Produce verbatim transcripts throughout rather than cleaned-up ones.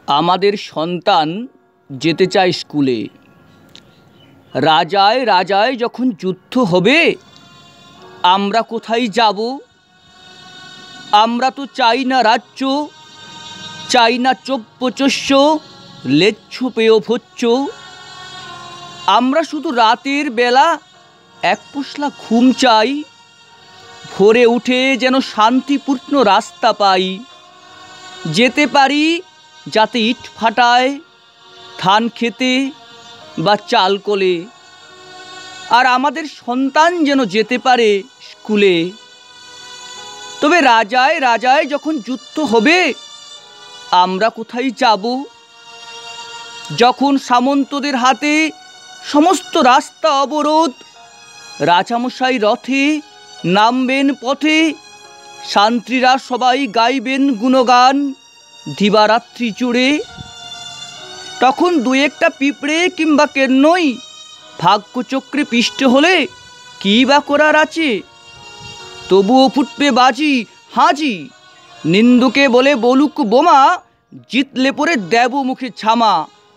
আমাদের সন্তান যেতে চায় স্কুলে। রাজায় রাজায় যখন যুদ্ধ হবে আমরা কোথায় যাব? আমরা তো চাই না রাজ্য, চাই না চোপ্পচস্য লেচ্ছ পেয় ভোচ্য। আমরা শুধু রাতের বেলা এক পশলা ঘুম চাই, ভোরে উঠে যেন শান্তিপূর্ণ রাস্তা পাই। যেতে পারি যাতে ইট ফাটায় ধান খেতে বা চাল কলে, আর আমাদের সন্তান যেন যেতে পারে স্কুলে। তবে রাজায় রাজায় যখন যুদ্ধ হবে আমরা কোথায় যাব? যখন সামন্তদের হাতে সমস্ত রাস্তা অবরোধ, রাজামশাই রথে নামবেন পথে, শান্ত্রীরা সবাই গাইবেন গুণগান দিবারাত্রি জুড়ে, তখন দু একটা পিঁপড়ে কিংবা কেন্নই ভাগ্যচক্রে পিষ্ট হলে কী বা করার আছে? তবুও ফুটবে বাজি হাজি, নিন্দুকে বলে বলুক বোমা, জিতলে পরে দেব মুখে ছামা।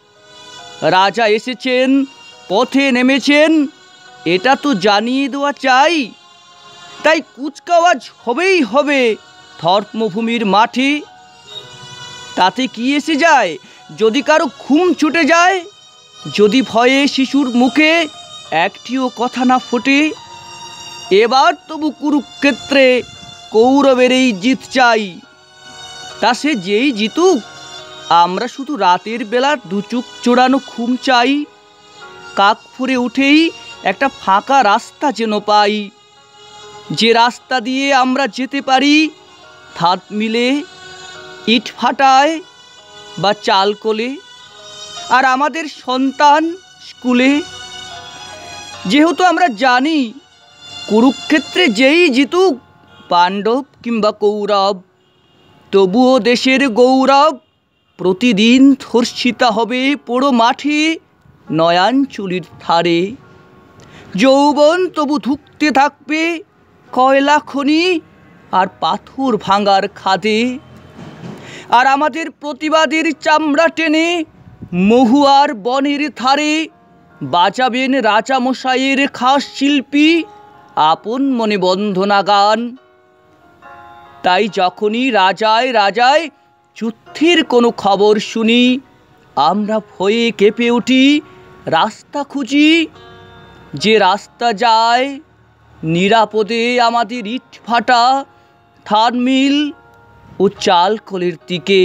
রাজা এসেছেন, পথে নেমেছেন, এটা তো জানিয়ে দেওয়া চাই। তাই কুচকাওয়াজ হবেই হবে ধর্মভূমির মাঠে। তাতে কি এসে যায় যদি কারো ঘুম ছুটে যায়, যদি ভয়ে শিশুর মুখে একটিও কথা না ফোটে? এবার তবু কুরুক্ষেত্রে কৌরবের এই জিত চাই। তা সে যেই জিতুক, আমরা শুধু রাতের বেলা দুচুক চোরানো ঘুম চাই। কাক ফুরে উঠেই একটা ফাঁকা রাস্তা যেন পাই, যে রাস্তা দিয়ে আমরা যেতে পারি ধাত মিলে ইট ফাটায় বা চাল কোলে, আর আমাদের সন্তান স্কুলে। যেহেতু আমরা জানি কুরুক্ষেত্রে যেই জিতুক, পাণ্ডব কিংবা কৌরব, তবুও দেশের গৌরব প্রতিদিন ধর্ষিতা হবে পোড়ো মাঠে নয়াঞ্চলির ধারে। যৌবন তবু ধুঁকতে থাকবে কয়লা খনি আর পাথর ভাঙার খাদে, আর আমাদের প্রতিবাদের চামড়া টেনে মহুয়ার বনের ধারে বাজাবেন রাজামশাইয়ের খাস শিল্পী আপন মনে বন্দনা গান। তাই যখনই রাজায় রাজায় যুদ্ধের কোনো খবর শুনি আমরা ভয়ে কেঁপে উঠি, রাস্তা খুঁজি, যে রাস্তা যায় নিরাপদে আমাদের ইট ফাটা ধান মিল ও চাল কলের দিকে।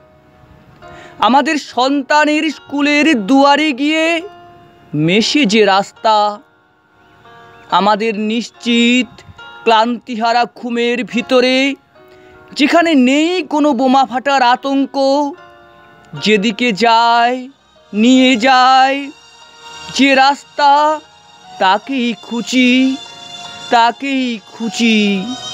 আমাদের সন্তানের স্কুলের দুয়ারে গিয়ে মেশে যে রাস্তা, আমাদের নিশ্চিত ক্লান্তিহারা ঘুমের ভিতরে, যেখানে নেই কোনো বোমা ফাটার আতঙ্ক, যেদিকে যায় নিয়ে যায় যে রাস্তা, তাকেই খুঁজি তাকেই খুঁজি।